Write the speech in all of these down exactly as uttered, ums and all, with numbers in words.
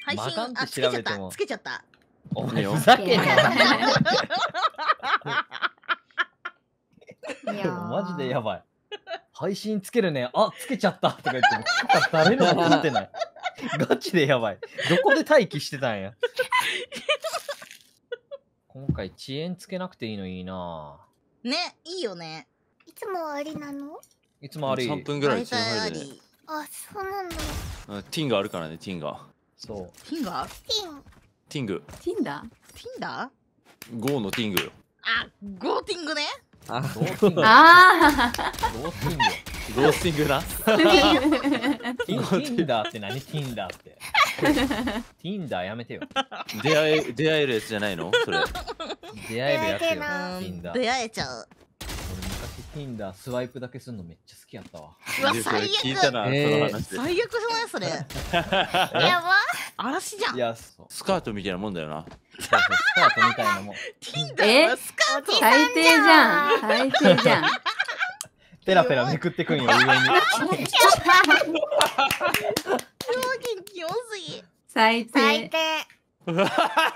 配信マガンってあつけちゃった調べてもつけちゃった。 お前ふざけんな。 いやーマジでやばい。配信つけるね。あ、つけちゃったとか言っても、誰のも聞いてない。ガチでやばい。どこで待機してたんや。今回遅延つけなくていいのいいな。 ね、いいよね。 いつもありなの？ いつもあり。 さんぷんぐらい大遅延体あ入るね。 り。 あ、そうなんだ。 うんティンがあるからね、ティンが。 そう。 ティンガー？ ピン。 ティング。 ティンダティンダー？ ゴーのティングよ。 あ、ゴーティングね。 あ、ゴーティング。 あゴーティング。 ゴースティングな。 ティンティンダーって何？ティンダーって。ティンダーやめてよ。 出会え、出会えるやつじゃないのそれ。 出会えるやつよ。テ出会えてなィンダー。 出会えちゃう。 俺昔ティンダースワイプだけするのめっちゃ好きやったわ。 うわ、 でそれ最聞いたな、 悪。 その話。 最悪じゃないそれ。 やば。 嵐じゃん。 いや、そう。 スカートみたいなもんだよな。 そうそうスカートみたいなもん。 ティンダーはスカート。 最低じゃん最低じゃん。 ペラペラめくってくんよ、上に。 表現キモすぎ。 最最低。 低。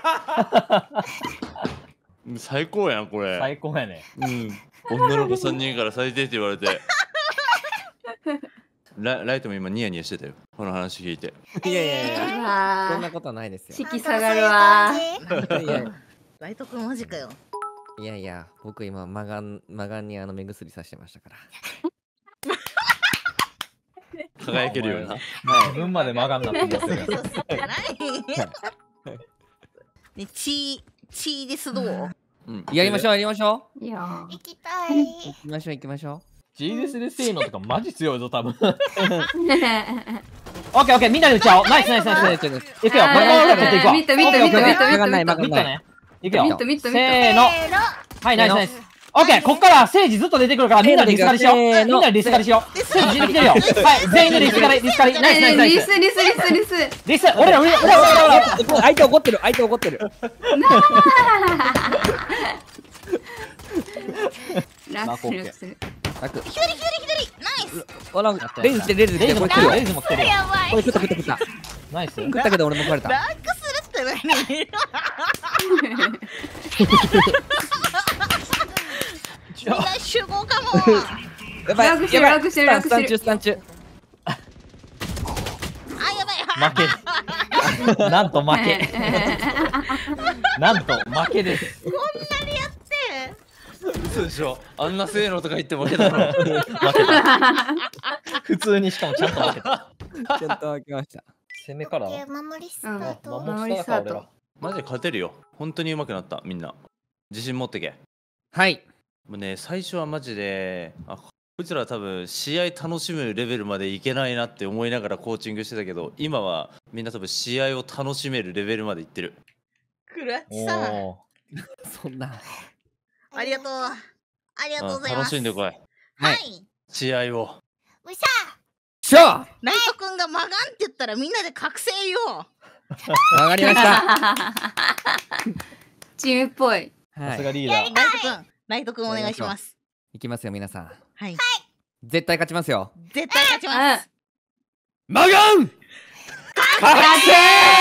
最高やん、これ。 最高やね。 うん。女の子さんにんから最低って言われて。ラライトも今ニヤニヤしてたよ。この話聞いて。 いやいやいや、そんあなことないですよ。 士気下がるわ。 いやいやライト君マジかよ。 いやいや、僕今マガンマガンにあの目薬さしてましたから。 輝けるような。 自分まで曲がんなって思ってるやん。 そうそう何？ね、チー、チーですどう？ うんやりましょうやりましょいや行きたい。 う。行きましょう行きましょジーエス でせーのとかマジ強いぞ、多分。 ー。 オッケーオッケー、みんなで打ち合おう。ナイスナイスナイスナイス。いくよ、これから取っていくわ。 ミットミットミットミットう。曲がんないミット曲がんない。 ミットね。いくよ。 ミットミットミットせーの。 せーの。 はい、ナイスナイス。オッケー、こっからセージずっと出てくるからみんなでリスカリしよう。 せーのみんなでリスカリしよう。セージ出てきてるよ。はい、全員でリスカリ、リスカリ。ナイスナイスナイス。 リスリスリスリス。 リス、俺ら、俺ら、俺ら、俺ら、俺ら。 相手怒ってる相手怒ってる。 楽する楽する。 楽。 左左左ナイス。 ほらレイズ来てレイズ来てこれ来るよ。 レイズも来てるよ。 やばい。 これ食った食った食った。 ナイス。 食ったけど俺も食われた。 ランクするって何？みんな集合かも。 やばい楽してるやばい。 楽してる楽スタンしてる。 中スタン中。 あ、やばい。 負け。なんと負け。なんと負けです。 こんなにやって。 嘘でしょ。あんなせーのとか言って負けたの。 負けた。普通にしかもちゃんと負けた。 ちゃんと開きました。 攻めから。 え守りスタうんート。 守りスタートか、 マジで勝てるよ。本当に上手くなったみんな。自信持ってけ。 はい。 もうね、最初はマジで、あ、こいつら多分試合楽しむレベルまでいけないなって思いながらコーチングしてたけど、今はみんな多分試合を楽しめるレベルまでいってる。 クラッチ俺さん。 ら。おそんな。 ありがとう。ありがとうございます。 楽しんでこい。 ははいい。 試合を。 うししょわナイト君がマガンって言ったらみんなで覚醒よ。 かりました。 チームっぽい。 さはい。 すがリーダー。 ナイト君、ナイト君お願いします。 いきますよ皆さん。 はい。 絶対勝ちますよ。 絶対勝ちます。 マガン。 勝て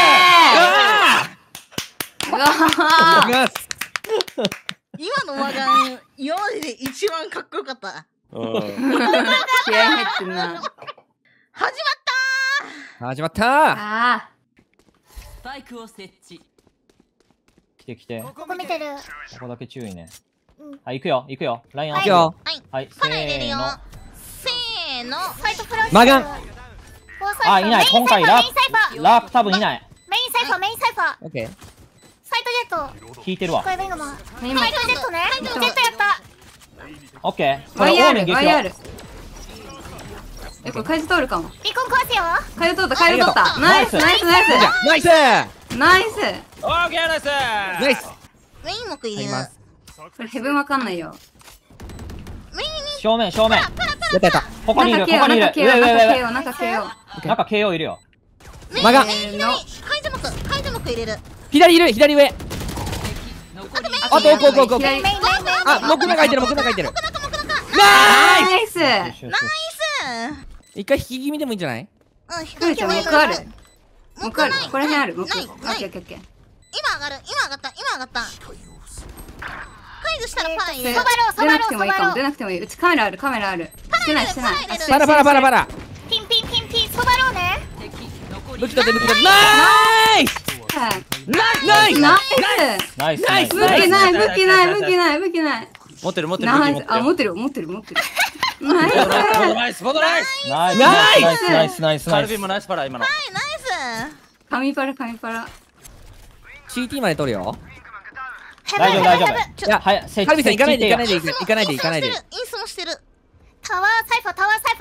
ー。うわいきます。 今のマガン、今までで一番かっこよかった。 うん。 ー気合入ってんな。 始始まったー。 あスパイクを設置。 来て来て。こここ見てる。 こだけ注意ねうん。 はい、行くよ、行くよ。ラインアウト。 いくよ。 まったー。はい。 はい、せパネ入れるよーの。。 せーの。 ファイトフラッシュ。 マガン。 フォーサあ、 イファーいない。今回ラメインサイファー。 ー、ラープ多分いない。 メインサイファー、メインサイファー。 オッケー。 サイトジェット。 引いてるわこ。れベンガマン。 あ。 サイ今トジェットね。ジェットやった。 オッケー。こワイアールれオーメン撃破。 ワイアール。えこれ海図通るかも。 ビコン壊すよ。 海図通った海図通った。ナイスナイスナイじゃあナイススナイス。 オーケーです。 ナイス。 メインも食い入れる。 入ります。 これヘブンわかんないよ。 正面、正面。 やったやった。 ここにいる、 中ケオここにいる。 中ケオ上上上上。 中ケオ中ケオ。 中 ケーオー いるよ。 マガン。 メイン左。カイジャモク、カイジャモク入れる。 左いる左上。 残りあと奥奥奥奥。 左メインメインメイン。 あ、木中入ってる木中入ってる。 ナイス。 よしよしよし一回引き気味でもいいんじゃない？ うん、 クーちゃん僕ある。 木ある。ここら辺ある。木。 ないオッないケーオッケーオッケー。 今上がる今上がった今上がった解除したらパラ入れるそばろうそ出ばろうなくてもいいかも。 そばろう出なくてもいい。うちカメラある。カメラある。してないしてない。 パラ入れるあしてパラパラパラパラ。 ピンピンピンピンそばろうね。 敵残り武器取って武器取って。ナイスはいナイスナイナイスナイスス武器ない武器ない武器ない武器ない。 持ってる持ってるナイス。 武器持ってるあ持ってる持ってる持ってる。ナイス。 ナイスボトナイスナイスナイスナイスナイスナイスカナイスルビもナイスパラ今のナイス神パラ神パラ。 シーティー まで取るよ。 大丈夫大丈ちょ夫はい設カルビさん行かないで行かないでで行かないで行かないで。 インスもしてるタワーサイファータワーサイフ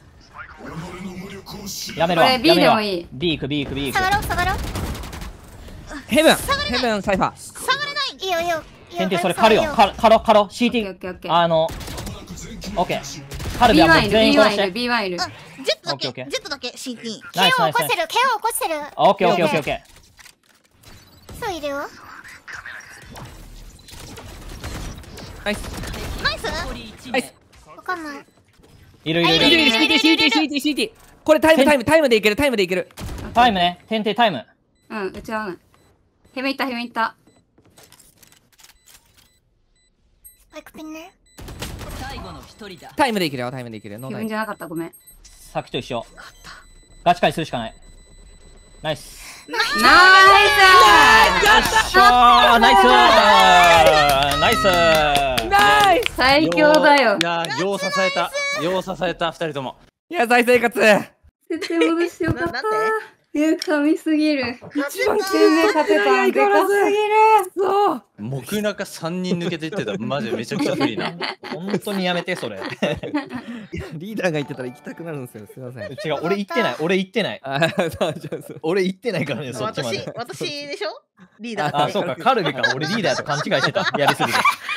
ァやめろこれ B やめろでもいい B 行く B 行く B 行くー下がろう下がろう。 ヘブンヘブンサイファー。 下がれないいいよいいよいいよ。 天敵それ狩るよ狩る狩ろ狩ろ シーオッケーティーオッケーオッケー。 あのオッケーカルビはも B1 ういる全員 B1 いる殺して B1 いる。 うんジェットだけオッケーオッケージェットだけ シーティーナイス毛をナイスナイス起こしてる毛を起こしてる。 オッケーオッケーオッケーオッケーそういるよ。 ナイスナイス残り一名ナイス。 わかんない。 いるいるいるいるいる シーティー シーティー シーティー シーティー。これタイムタイムタイムでいけるタイムでいける。 タイムね天敵タイムうんうちはない。ヘメいったヘメいった。 スパイクピンね。 最後の一人だ。 タイムでいけるよタイムでいけるよ。ノータイム自分じゃなかったごめん。 さっきと一緒ガチ回するしかないナイスナイしょーナイスナイスナイス。 ス最強だよい。やよう支えたよう支えた二人とも野菜生活。 設定戻してよかったななん。 いや神すぎる。 一番全然勝てた。でかすぎる。 そう。 木中三人抜けていってたマジでめちゃくちゃ不利な本当にやめてそれリーダーが言ってたら行きたくなるんですよ。すみません。 違う俺言ってない俺言ってないあ、そうそうそう。 俺言ってないからねそっちま私で私でしょリーダーってあそうかカルビか俺リーダーと勘違いしてたやりすぎて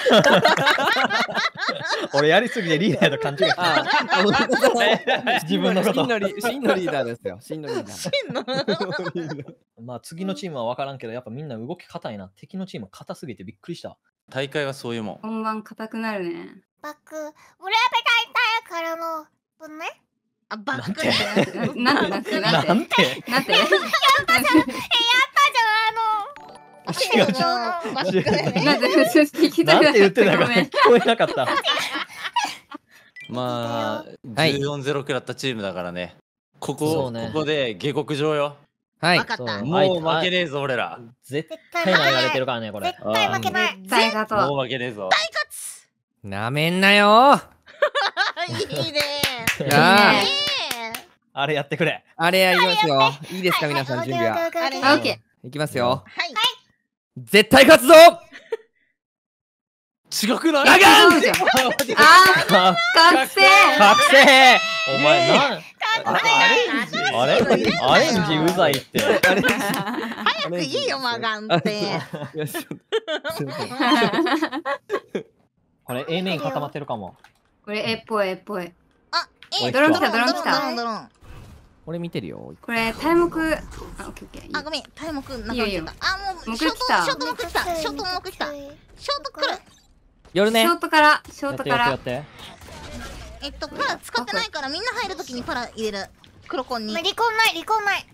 俺やりすぎてリーダーと勘違いしてあ、 たあごめんなさい自分のこと真のリ真のリーダーですよ。真のリーダー。 真のまあ次のチームは分からんけどやっぱみんな動き硬いな敵のチーム硬すぎてびっくりした大会はそういうもん本番硬くなるね。 バック。俺はペタイタやからの。どんね。 あバックななんてなんてなんてなんてなんて。 やったじゃんあの。 違う違うバックだよねなんて聞きたくなかっなんて言ってたた。ごめんか聞。こえなかったまあはいじゅうよんゼロ食らったチームだからねこそこうねここで下克上よはいわ。かったそうもう負けねえぞ俺ら絶対投げられてるからねこれ絶対負けない。 絶対勝とう。 もう負けねえぞなめんなよ。 いいねあいいねあれやってくれあれやりますよ。いいですか皆さん準備は。 オッケーオッケーオッケーあオッケいきますよ。 はい絶対勝つぞ。 違くないー。 あかん違うじゃん。ああー覚醒。 覚醒お前なんかっこいいあれアレンジうざいってあれ早くいいよマガンっていやちょっとすいませんこれ A メイン固まってるかもこれ絵っぽい絵っぽい。 あおいえドローン来たドローン来ドロた。 ンドローン俺見てるよ。 これ題目。あオッケーオッケーいい。 あごめんタイムくんいいよいいよあもう目ショート来たショート目来たショート目来たショート来る夜ねショ。ートからショやってートから。 やってやってえっとパラ使ってないからみんな入るときにパラ入れる黒コンにまあ離婚ない離婚ない。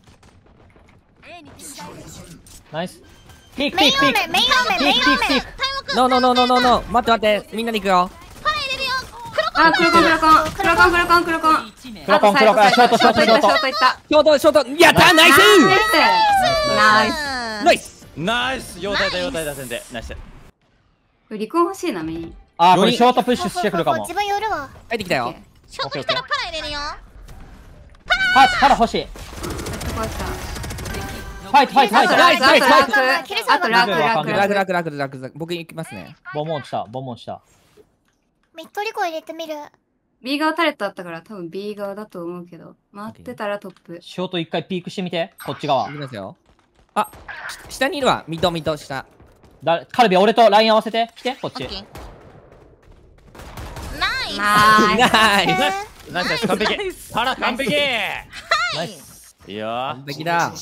ナイスピークメインピークピークオーメンメインオーメンメインオーメン。 タイムくんノーノーノーノーノーノー。待って待って。みんなで行くよ。 パラ入れるよあ黒コン黒コン黒コン黒コン黒コン。 一名黒コン黒コンあとショートショートショートショートいった。 ショートショート。やったーナイスナイス。 ナイス。 ナイス妖体だ妖体だ先生ナイス離婚欲しいなメイン。 あーこれショートプッシュしてくるかも自分寄るわ。 入ってきたよ。 ショート来たらパラ入れるよパスパラ欲しいファイトファイトファイトラクナイスナイスナイスラクあとラクラクラクラクラクラクラクラク。僕行きますね。 ボンボンしたボンボンしたミッドリコ入れてみる。 B 側タレットあったから多分 B 側だと思うけど回ってたらトップ。 ショート一回ピークしてみてこっち側行きますよ。あ、し下にいるわ。ミッドミッド下。 だカルビ俺とライン合わせて来てこっちオッケーナイスナイス。 ナイス。 ナイスナイス完璧パラ完璧ナイスいや完璧だ。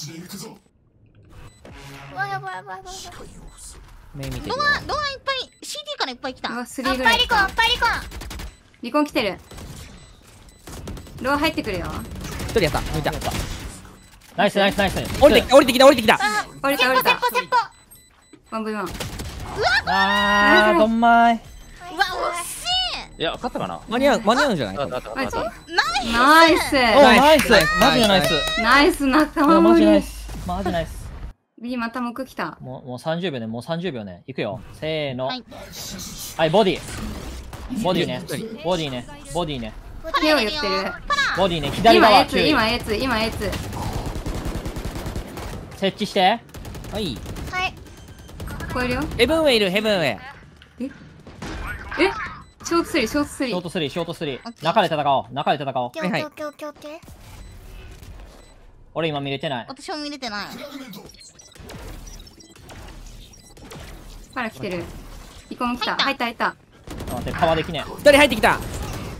うわやばいやばいやばい。 目見てるよ。 ドアドアいっぱい シーティー からいっぱい来たうわスあリーぐらいっぱいリコンあっぱいリコン。 離婚来てる。ロア入ってくるよ。 一人やった。抜いた。 ナイスナイスナイス。 降りてきた降りてきた降りてきた。 あ降りた降りた。 セッポセッポ。 ワンブイワン。 あー、どんまい。 うわ惜しい。 いや勝ったかな。 間に合う間に合うんじゃない？ あったあったあマジったあった。 ナイスお、ナイス。 ナイスマジでナイス。 ナイス仲いや間盛り。 マジナイス。マジナイス。 B また木来た。 もう、もうさんじゅうびょうね、もうさんじゅうびょうね。いくよ。せーの。 ははいい、ボディ。ボディね。ボディね。ボディね。 手を言ってる。 ボディね。左今側 A 注意。 今 A 今 A 設置して。 はい。 はい。 聞こえるよ。 ヘブンウェイいるヘブンウェイ。 えショートスリーショートスリー。 ショートスリー、ショートスリーオッ。ケー中で戦おう。中で戦おう。 オッケーオッケーオッケーオッケーオッケー。 俺今見れてない。 私も見れてない。 パラ来てる。イコも来た。入った入った。 ちょっと待って、カバーできね一人入ってきた。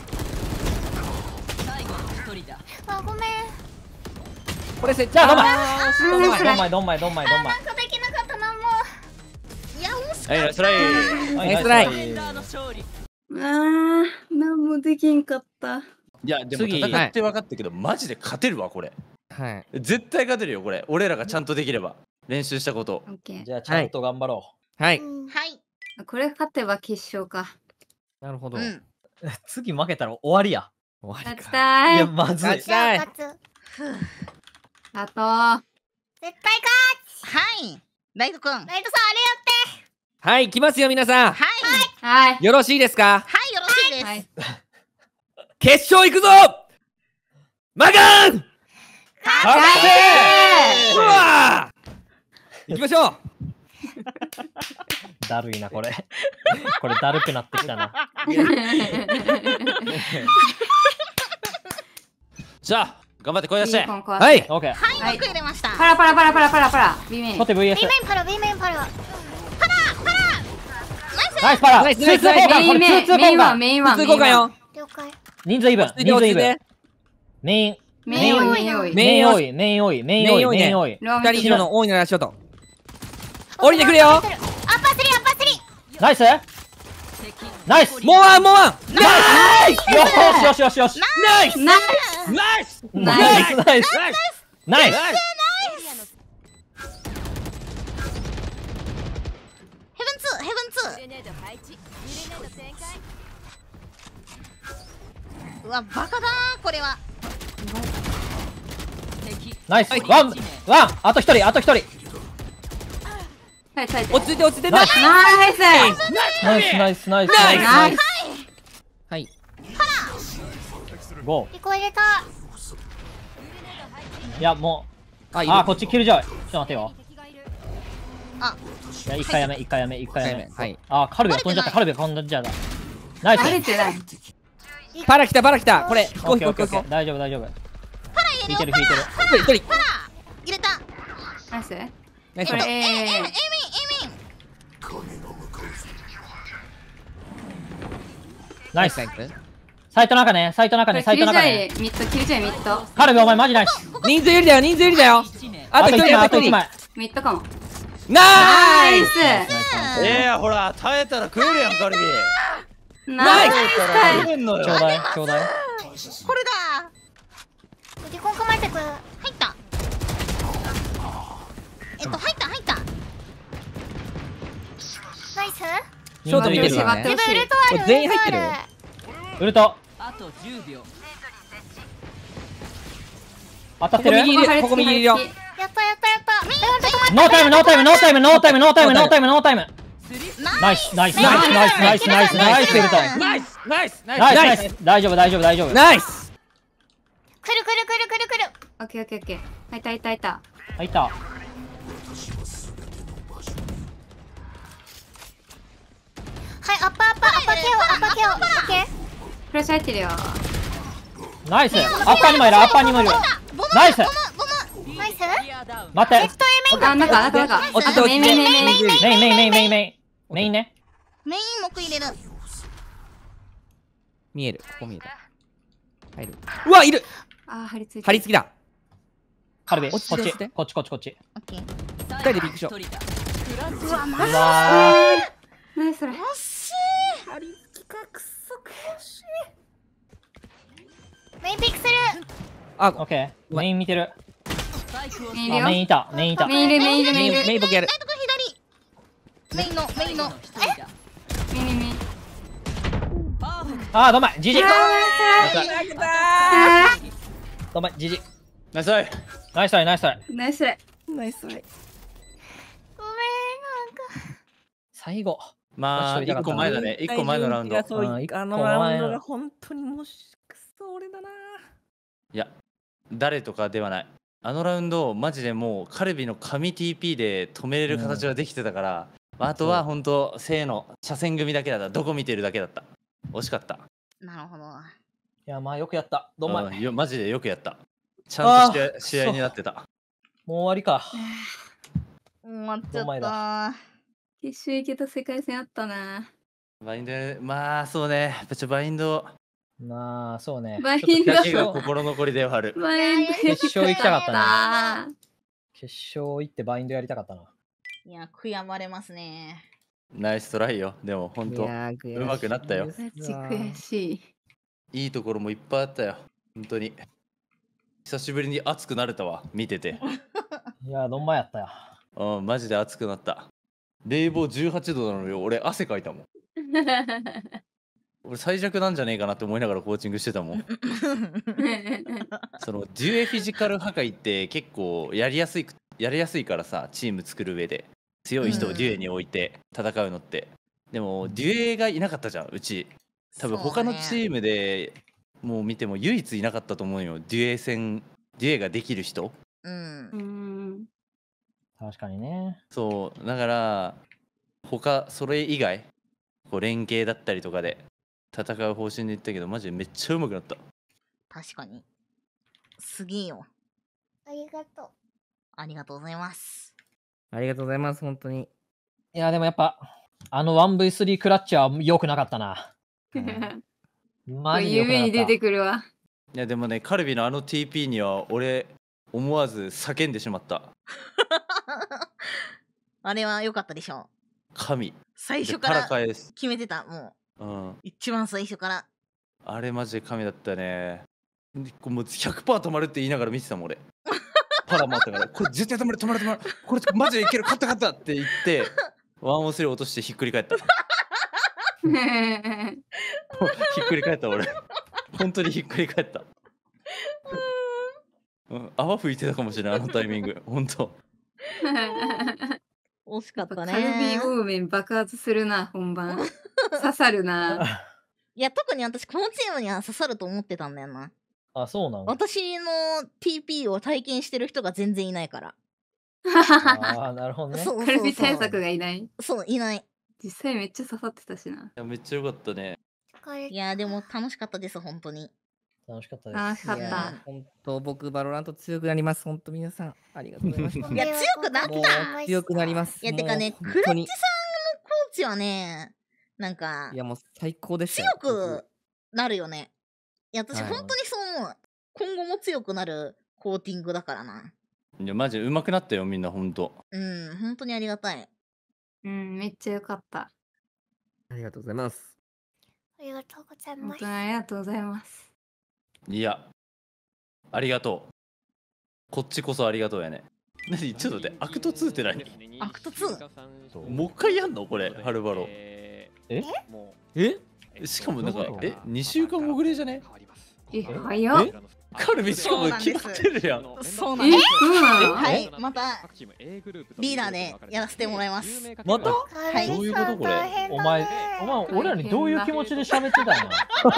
最後の一人だ。 あごめん。 これ設置。 じゃあどんまいあえ。どんまい、 ーどんまい、どんまい、どんまい、どんまい。 なんかできなかったなもう。 いや惜しい。 はいナイストライ。 はいナイストライナイスエンダーの勝利。 あーなんもできんかった。 いやでも次戦って分かったけどマジで勝てるわこれ。 はい。 絶対勝てるよこれ。俺らがちゃんとできれば練習したこと。 オッケー。 じゃあちゃんと頑張ろはい。 うんはい。 これ勝てば決勝か。 なるほど。 うん。 う。次負けたら終わりや。 勝ち終わりか。 たい。 いや、まずい勝。ちじゃあたい。 勝つ。 あと絶対勝はい。ライトくん。はい。 つ。ライトさんあれやって。 はい、行きますよ皆さん。 はい。 はい。 よろしいですか？ よろしいです。 はい。 決勝行くぞ。マガン。 勝うわー。行きましょう。 だるいな、これ。これだるくなってきたな。 じゃあ頑張って声出して。 は。 はいオッケー。 はい。 はい幕入れました。 パラパラパラパラパラパラ。B メインポ。テ ブイエス。 B メインパラ B メインパラ。 ナイスパラ。 ナイスツーツー交換。これメインメイツーツーンメインワン交換。 メインワン普通交換よ。 了解。 人数イーブン。 落ち着いて人数イーブン落ち着いて。。 メイン。 メイン多いメイン多い。 メイン多いメイン多い。メイン多い。メイン多い。メイン多い。 ロー二人後ろの多いのラッシュと。降りてくれよ。 アッパースリーアッパースリー。 ナイスナイスもうワンもうワン。 ナイスよしよしよしよしナイス。 ナイナイスナイスナイスナイスナイスヘブンツー、ヘブンツー。うわ、バカだー、これは。 ナイスワンワンあと一人あと一人はいはい。 落ち着いて落ち着いて。 ナイスナイス。 ナイスナイスナイスナイスナイナイス。 はい。 スゴリコ入れた。 ーいやもあ、 ういる。 あこっちキルジョイちょっと待ってよあ、 いや一回やめ一回やめ一回やめはい。 あカルビが飛んじゃったカルビが飛んじゃったナイスバレてない。 パラ来たパラ来た。これ引こオッう引こう引こう引こケーオッケーオッケー大丈夫大丈夫パラ入れるよ。 引いてる引いてるう。一人一人。 入れた。 ナイス。 ナイスこれえ、え、え、え、エミン、エえミン。 ナイスナイス。 サイト中ねサイト中ねサイキルジャト中ねイミッドキルジャイミッドカルビお前マジナイス人数有利だよ人数有利だよ。あと一人あと一人。 あと一枚ミッドかも。 ナイス。 ナイス。 えー、ほら耐えたら食えるやんカルビ。 ナイス。 食えんのよ。 ちょうだいちょうだいこれだリコン構えてくる。 ー。入った。えっと、入った、入った。 ナイス。 ショート見てるよね待って。 自分ウルトある。 これ全員入ってるウルトあウルトあとじゅうびょう。 当たってるここ右入れここ右入れるよ。 やったやったやった。みんなちょっと待って。 ノータイムノータイムノータイムノータイムノータイムノータイムノータイムナナイスナイスナイスナイスナイスナイスナイスウルトナイスナイスナイスナイスナイス大丈夫大丈夫大丈夫ナイス。 くるくるくるくるくる。 オッケーオッケーオッケー。入った入った入った。 入ったはい、アッパーアッパーアッパーケオアッパーケオ。オッケー。 フラッシュ入ってるよ。 ナイスアッパーにもいるアッパーにもいるナイスナイス。 待ってあ、なんかなんかなんか。 落ちてあとメインメインメインメイン。 メインメインメインメインメインメインねメイン木入れる。 見える。ここ見える。入る。うわいる。 あー、張り付いてる。 張り付きだ。 カルビこっち落ちて落ちてこっちこっちこっちオッケー。 二人でビッグショー。 うわナイスそれ。 惜しメインピックする。 あーオッケーメイン見てるスパイクをメインいるよ。 あメインいたメインいた。 メインいる、メインいる、メインいる。 メイン僕やる。 メインのメインの一人だメインメインメイン。 パーフェクあーどんまいジジイ。 あどんまいジジイ。 ナイストライ。 ナイストライナイストライ。 ーナイスライ。 ナイストライ。 ごめん、なんか。 最後。 まあもう一人いたかった一個前だね。一個前のラウンド。いそうあー一個前あのラウンドが本当にもしくそ俺だな。 や誰とかではない。あのラウンドマジでもうカルビの神 ティーピー で止めれる形ができてたから、まあ、あとは本当正の車線組だけだった。どこ見てるだけだった。惜しかった。 なるほど。 いやまあよくやった。どんまい。 うんよマジでよくやった。ちゃんとあー試合試合になってた。 もう終わりか。 終わっちゃお前った。 決勝行けた世界戦あったな。 バインドまあそうね。やっぱちょバインドなあそうね。 バインドだけが心残りではある。 バインド決勝行きたかったな。 決勝行ってバインドやりたかったな。 いや、悔やまれますね。 ナイストライよ。でも本当いやー悔しいですうまくなったよマジ悔しい。 いいところもいっぱいあったよ。本当に久しぶりに熱くなれたわ。見てて。 いやどんまいやったよ。 うんマジで熱くなった。冷房じゅうはちどなのよ。俺汗かいたもん。俺最弱なんじゃねえかなって思いながらコーチングしてたもん。そのデュエフィジカル破壊って結構やりやすいやりやすいからさ、チーム作る上で強い人をデュエに置いて戦うのって、でもデュエがいなかったじゃんうち。多分他のチームでもう見ても唯一いなかったと思うよ。デュエ戦デュエができる人。 うんう。ん。 確かにね。 そうだから他それ以外こう連携だったりとかで戦う方針で言ったけど、マジでめっちゃ上手くなった。 確かに。すげえよ。 ありがとう。 ありがとうございます。 ありがとうございます本当に。 いやでもやっぱあの ワンブイスリー クラッチは良くなかったな。マジで良くなかった。 夢に出てくるわ。 いやでもね、カルビのあの ティーピー には俺思わず叫んでしまった。 あれは良かったでしょ。 神最でパラ初から返す、 決めてた。もう、 うん、 一番最初から。 あれマジで神だったね。でこうもう ひゃくパーセント 止まるって言いながら見てたもん俺。パラ回ったからこれ絶対止まる止まる止まる、これマジでいける、勝った勝ったって言ってワンオンスリー落としてひっくり返った。ひっくり返った俺。本当にひっくり返った。うん、泡吹いてたかもしれないあのタイミング。本当。 惜しかったカルビねー。オーメン爆発するな、本番。刺さるな。 いや、特に私、このチームには刺さると思ってたんだよな。 あ、そうなの。 私の ティーピー を体験してる人が全然いないから。 ああ、なるほどね。 そうカルビそうそう対策がいない。 そう、いない。 実際めっちゃ刺さってたしな。 いやめっちゃ良かったね。 疲れたいや、でも楽しかったです、本当に。 楽しかったです。 楽しかっいやた。 本当僕バロラント強くなります本当皆さんありがとうございました。 いや強くなったもう強くなります。 いや、てかね、 もうクラッチさんの本当にコーチはね、なんかい、やもう最高でしたよ。 強くなるよね。いや、私、 はい本当にそう思う。今後も強くなるコーティングだからな。 いやマジ上手くなったよみんな本当。 うん、本当にありがたい。 うん、めっちゃ良かった。 ありがとうございます。 ありがとうございます本当に。ありがとうございます。 いやありがとう。こっちこそありがとうやね。何ちょっと待って、アクトツーって何？ アクトツーもう一回やんのこれハルバロ。 ええしかもなんかえにしゅうかんごぐらいじゃね？ え、早っ。 えカルビしかも決まってるやん。 え、 そうなんです。 そうなのはい、またリーダーでやらせてもらいます。 またはいどういうことこれお前、お前、俺らにどういう気持ちで喋ってたんや。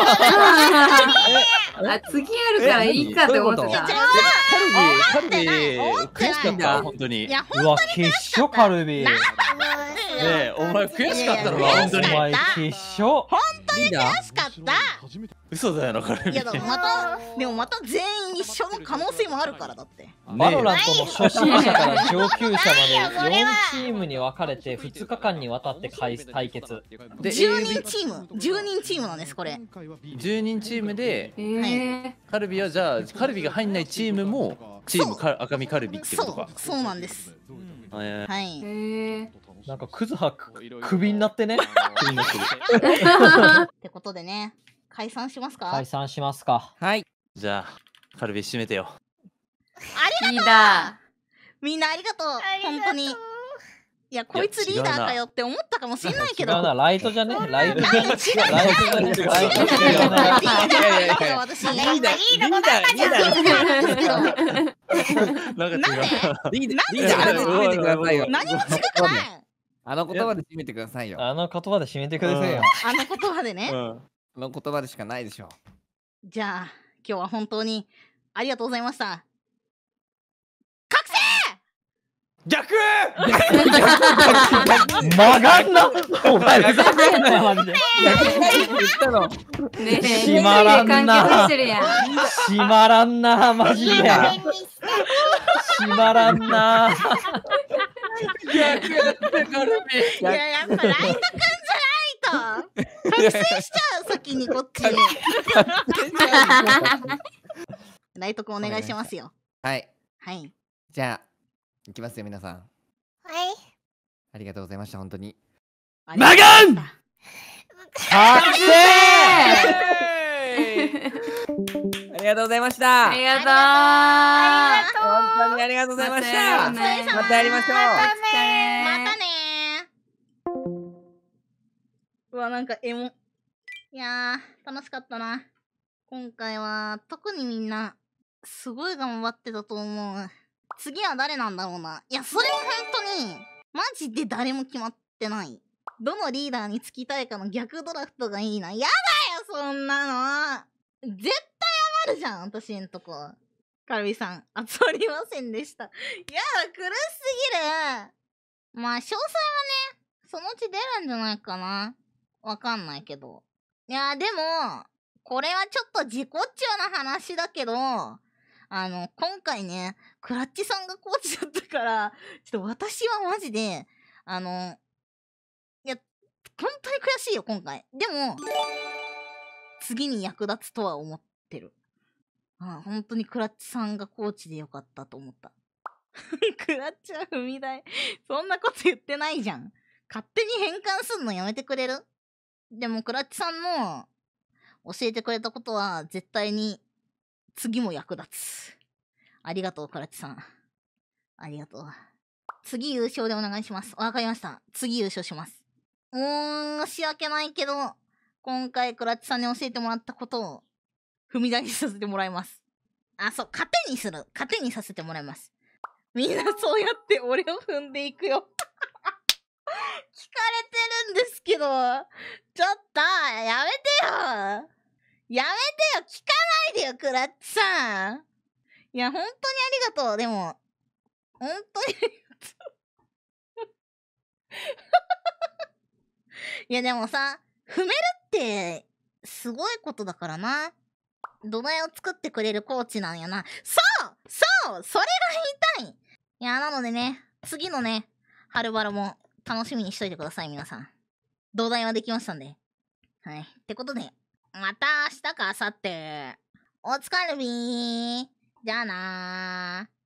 あ、次あるからいいかって思ってた。 どういうこカルビ、カルビ悔しかった本当に。 いや、ほんうわ、決勝カルビ。ねねえお前悔しかったのいやいやか本当にお。前、決勝。 リーダー悔しかった。 嘘だよなカルビ。 いや、だからまた、でもまた全員一緒の可能性もあるからだって。 バロラントの初心者から上級者ないよまでよんそれはチームに分かれてふつかかんにわたって対対決。 でじゅうにんチーム、じゅうにんチームなんです、これ。 じゅうにんチームでえー、 カルビはじゃあカルビが入んないチームもチームカ赤身カルビってことか。 そう、そうなんです。 えーはいえ。ー、 なんかクズハククビになってね。 気になってる。 ってことでね、解散しますか解散しますか。 はい。 じゃあカルビ締めてよ。 リーダみんなありがとうありがとう本当に。いやこいつリーダーかよって思ったかもしれないけど。 違うな、ライトじゃねライトじゃねなんで違うライトじゃね違うライトじゃねリーダーだけど私。 リーダーリーダーいいの分かったじゃん。 なんですけど。 なんか違う。 リーダー、リーなんでダー、締めてくださいよ。 何も違くない。 あの言葉で締めてくださいよ。 あの言葉で締めてくださいよ。 あの言葉でね。 うん。 あの言葉でしかないでしょ。 じゃあ今日は本当にありがとうございました。覚醒。 逆曲がんなお前ふざけんなよマジで。 言ったの。 ー。ねえ、 閉まらんな完結してるやん。 閉まらんなマジで。 いい加減にして。 閉まらんな。 逆だってカルビ。 いややっぱライトくんじゃないと。覚醒しちゃう先にこっち。ライトくんお願いしますよ。 はい。 はい。 じゃあ、いきますよ、皆さん。 はい。 ありがとうございました、本当に。 マガン。 覚醒ありがとうございました。 ありがとう。 ありがとう。 本当にありがとうございました。 またやろうねまたやりましょう。 またまねたねー。うわなんかエモ。いやー楽しかったな。今回は特にみんなすごい頑張ってたと思う。次は誰なんだろうな。いやそれも本当にマジで誰も決まってない。どのリーダーにつきたいかの逆ドラフトがいいな。やだよそんなの。絶対余るじゃん私んとこ。カルビさん集まりませんでした。いや苦しすぎる。まあ詳細はねそのうち出るんじゃないかな。わかんないけど。いやでもこれはちょっと自己中な話だけど、あの今回ねクラッチさんがコーチだったからちょっと私はマジであのいや本当に悔しいよ今回。でも次に役立つとは思ってる。あ本当にクラッチさんがコーチでよかったと思った。クラッチは踏み台そんなこと言ってないじゃん。勝手に変換すんのやめてくれる？でもクラッチさんの教えてくれたことは絶対に次も役立つ。ありがとうクラッチさん。ありがとう。次優勝でお願いします。わかりました。次優勝します。申し訳ないけど今回クラッチさんに教えてもらったことを踏み台にさせてもらいます。あ、そう、糧にする。糧にさせてもらいます。みんなそうやって俺を踏んでいくよ。聞かれてるんですけど、ちょっと、やめてよ。やめてよ。聞かないでよ、クラッチさん。いや、本当にありがとう。でも、本当にありがとう。いや、でもさ、踏めるってすごいことだからな。土台を作ってくれるコーチなんやな。そうそうそれが言いたい。いや、なのでね、次のね、ハルバラも楽しみにしといてください、皆さん。土台はできましたんで。はい。ってことで、また明日か明後日。お疲れびー。じゃあなー。